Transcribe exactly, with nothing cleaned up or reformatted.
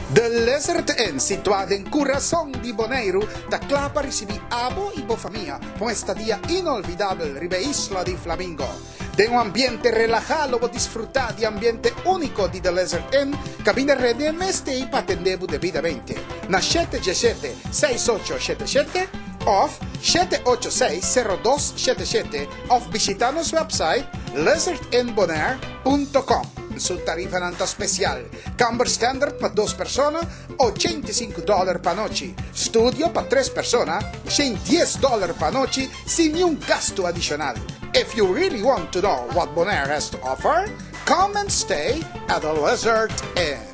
The Lizard Inn, situada en corazón de Bonaire, da para recibir abo y bofamia con estadia inolvidable ribe Isla de Flamingo. De un ambiente relajado o disfrutar de ambiente único de The Lizard Inn, cabina rede meste y patendebu debidamente. Na sette diciassette sessantotto settantasette of sette otto sei zero dos sette sette of visitanos website lizard in bonaire punto com. Su tarifa nanta especial. Camber standard para dos personas, ochenta y cinco dólares para noche. Studio para tres personas, ciento diez dólares para noche, sin ningún gasto adicional. If you really want to know what Bonaire has to offer, come and stay at the Lizard Inn.